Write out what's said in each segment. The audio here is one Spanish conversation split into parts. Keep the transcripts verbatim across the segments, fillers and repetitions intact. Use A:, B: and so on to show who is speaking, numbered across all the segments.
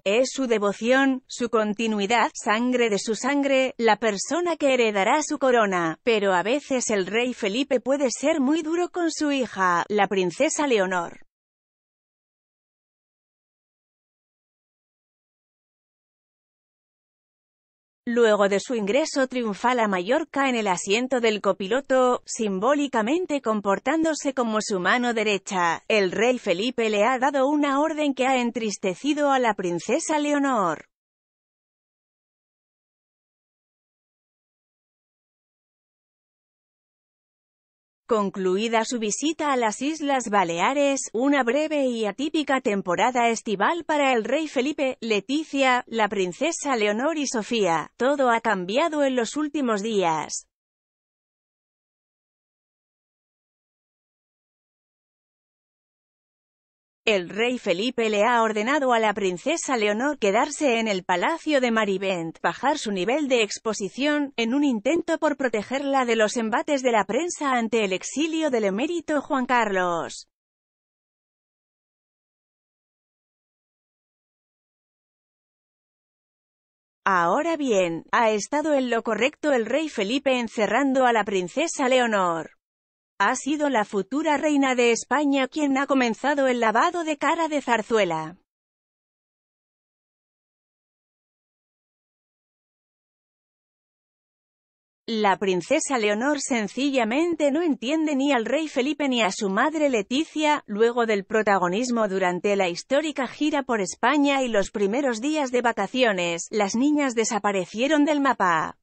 A: es su devoción, su continuidad, sangre de su sangre, la persona que heredará su corona. Pero a veces el rey Felipe puede ser muy duro con su hija, la princesa Leonor. Luego de su ingreso triunfal a Mallorca en el asiento del copiloto, simbólicamente comportándose como su mano derecha, el rey Felipe le ha dado una orden que ha entristecido a la princesa Leonor. Concluida su visita a las Islas Baleares, una breve y atípica temporada estival para el rey Felipe, Leticia, la princesa Leonor y Sofía, todo ha cambiado en los últimos días. El rey Felipe le ha ordenado a la princesa Leonor quedarse en el palacio de Marivent, bajar su nivel de exposición, en un intento por protegerla de los embates de la prensa ante el exilio del emérito Juan Carlos. Ahora bien, ¿ha estado en lo correcto el rey Felipe encerrando a la princesa Leonor? Ha sido la futura reina de España quien ha comenzado el lavado de cara de Zarzuela. La princesa Leonor sencillamente no entiende ni al rey Felipe ni a su madre Leticia. Luego del protagonismo durante la histórica gira por España y los primeros días de vacaciones, las niñas desaparecieron del mapa.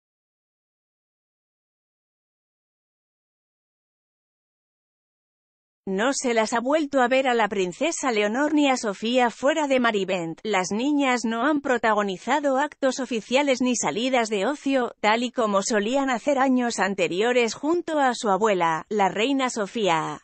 A: No se las ha vuelto a ver a la princesa Leonor ni a Sofía fuera de Marivent. Las niñas no han protagonizado actos oficiales ni salidas de ocio, tal y como solían hacer años anteriores junto a su abuela, la reina Sofía.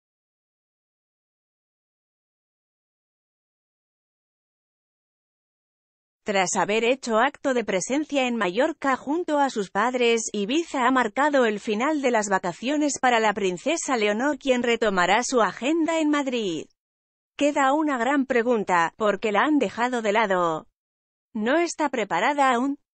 A: Tras haber hecho acto de presencia en Mallorca junto a sus padres, Ibiza ha marcado el final de las vacaciones para la princesa Leonor, quien retomará su agenda en Madrid. Queda una gran pregunta, ¿por qué la han dejado de lado? ¿No está preparada aún?